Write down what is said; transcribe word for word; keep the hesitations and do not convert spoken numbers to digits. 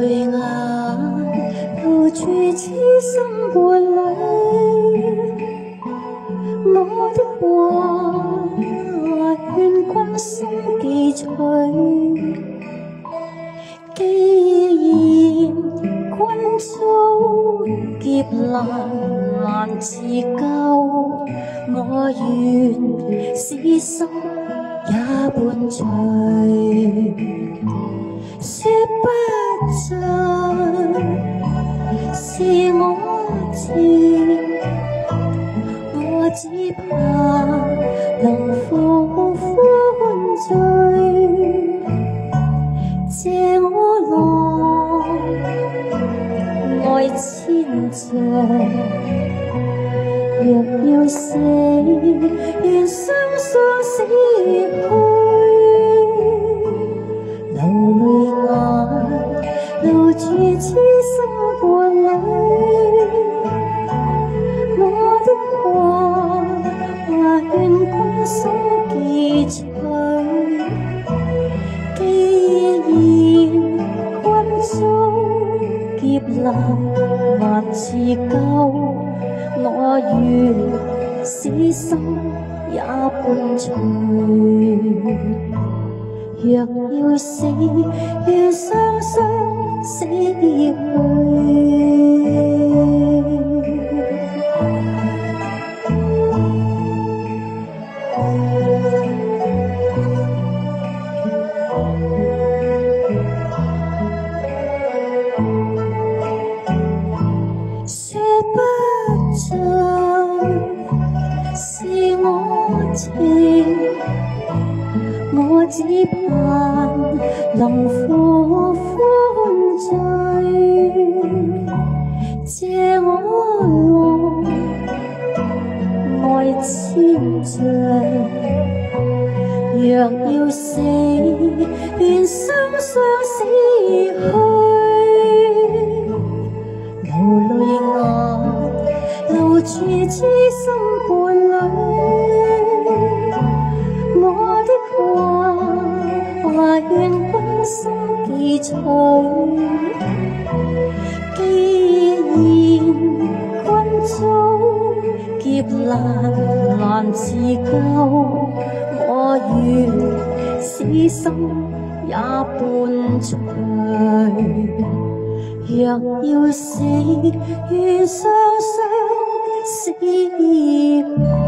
淚眼留住痴心伴侶，我的話勸君心記取。既然君遭劫難難自救，我願死心也伴隨。說不盡是我情，我只怕能復歡醉。借我浪愛千丈，若要死，願雙雙死去。流淚眼留住痴心伴侶，我的話話勸君心記取。既然君遭劫難難自救，我願死心也伴隨。若要死，願雙雙死去。說不盡是我情，我只盼能復歡醉。借我浪愛千丈，若要死，願雙雙死去。流淚眼留住痴心伴侶，我的話話勸君心記取。既然君遭劫難難自救，我願死心也伴隨。若要死，願雙雙死去。